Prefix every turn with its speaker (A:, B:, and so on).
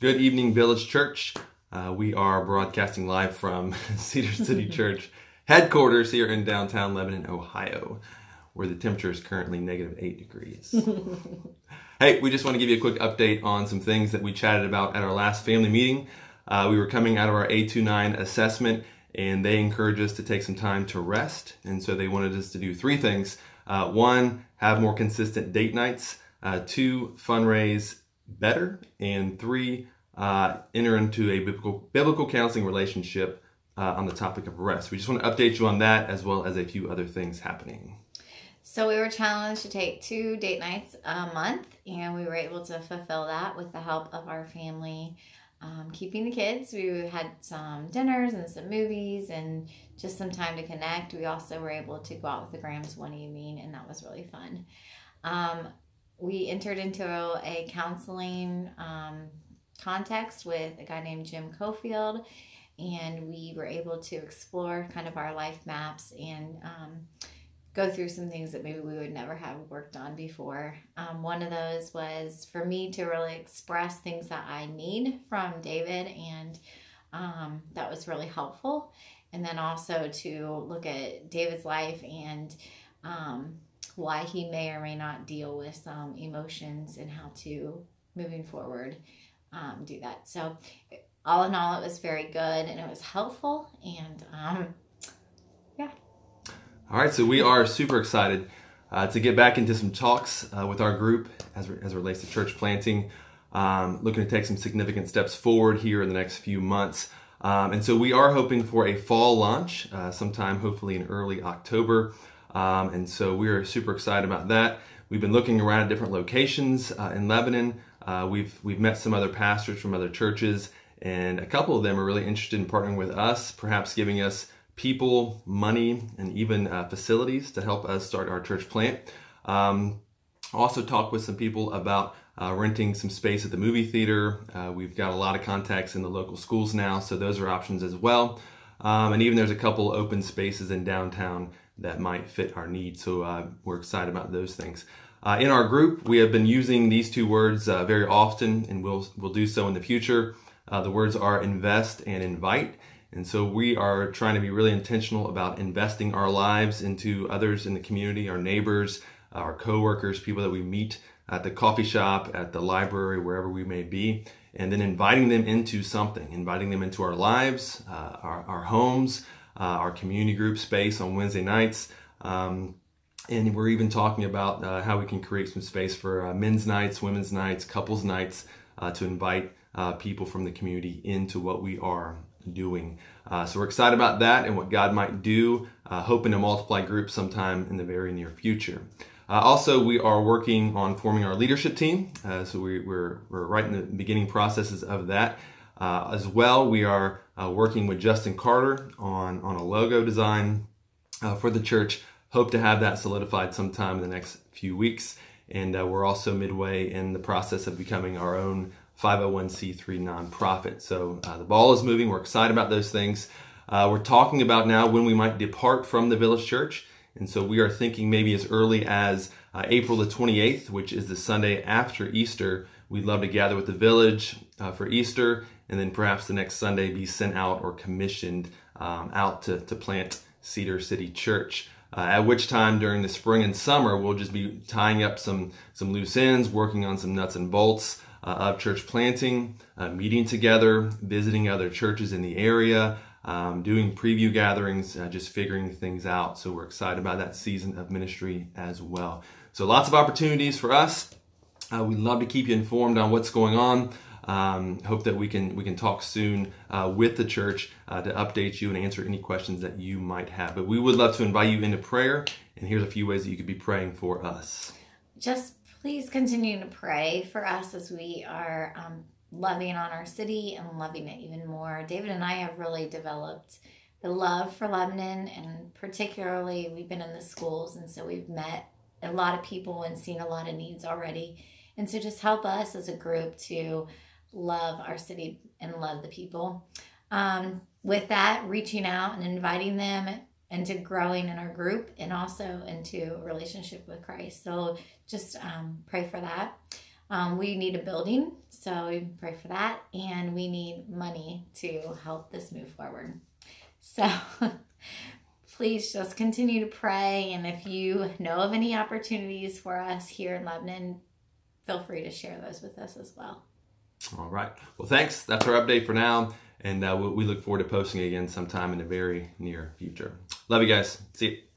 A: Good evening, Village Church. We are broadcasting live from Cedar City Church headquarters here in downtown Lebanon, Ohio, where the temperature is currently -8 degrees. Hey, we just want to give you a quick update on some things that we chatted about at our last family meeting. We were coming out of our A29 assessment, and they encouraged us to take some time to rest. And so they wanted us to do 3 things. 1, have more consistent date nights. 2, fundraise better. And 3, enter into a biblical counseling relationship on the topic of rest. We just want to update you on that, as well as a few other things happening.
B: So we were challenged to take 2 date nights a month, and we were able to fulfill that with the help of our family keeping the kids. We had some dinners and some movies and just some time to connect. We also were able to go out with the Grams one evening, and that was really fun. We entered into a counseling context with a guy named Jim Cofield, and we were able to explore kind of our life maps and go through some things that maybe we would never have worked on before. One of those was for me to really express things that I need from David, and that was really helpful. And then also to look at David's life and why he may or may not deal with some emotions and how to, moving forward, do that. So all in all, it was very good and it was helpful, and yeah.
A: All right, so we are super excited to get back into some talks with our group as it relates to church planting, looking to take some significant steps forward here in the next few months. And so we are hoping for a fall launch sometime, hopefully in early October. And so we are super excited about that. We've been looking around at different locations in Lebanon. We've met some other pastors from other churches, and a couple of them are really interested in partnering with us, perhaps giving us people, money, and even facilities to help us start our church plant. Also talked with some people about renting some space at the movie theater. We've got a lot of contacts in the local schools now, so those are options as well. And even there's a couple open spaces in downtown that might fit our needs, so we're excited about those things. In our group, we have been using these 2 words very often, and we'll do so in the future. The words are invest and invite. And so we are trying to be really intentional about investing our lives into others in the community, our neighbors, our coworkers, people that we meet at the coffee shop, at the library, wherever we may be, and then inviting them into something, inviting them into our lives, our homes, our community group space on Wednesday nights. And we're even talking about how we can create some space for men's nights, women's nights, couples nights, to invite people from the community into what we are doing. So we're excited about that and what God might do, hoping to multiply groups sometime in the very near future. Also, we are working on forming our leadership team. So we're right in the beginning processes of that. As well, we are working with Justin Carter on a logo design for the church. Hope to have that solidified sometime in the next few weeks. And we're also midway in the process of becoming our own 501c3 nonprofit. So the ball is moving. We're excited about those things. We're talking about now when we might depart from the Village Church. And so we are thinking maybe as early as April the 28th, which is the Sunday after Easter. We'd love to gather with the Village for Easter, and then perhaps the next Sunday be sent out or commissioned out to plant Cedar City Church. At which time during the spring and summer, we'll just be tying up some loose ends, working on some nuts and bolts of church planting, meeting together, visiting other churches in the area, doing preview gatherings, just figuring things out. So we're excited about that season of ministry as well. So lots of opportunities for us. We'd love to keep you informed on what's going on. Hope that we can talk soon with the church to update you and answer any questions that you might have. But we would love to invite you into prayer, and here's a few ways that you could be praying for us.
B: Just please continue to pray for us as we are loving on our city and loving it even more. David and I have really developed a love for Lebanon, and particularly we've been in the schools, and so we've met a lot of people and seen a lot of needs already. And so just help us as a group to love our city and love the people. With that, reaching out and inviting them into growing in our group and also into a relationship with Christ. So just pray for that. We need a building, so we pray for that, and we need money to help this move forward. So please just continue to pray, and if you know of any opportunities for us here in Lebanon, feel free to share those with us as well.
A: All right. Well, thanks. That's our update for now, and we look forward to posting again sometime in the very near future. Love you guys. See you.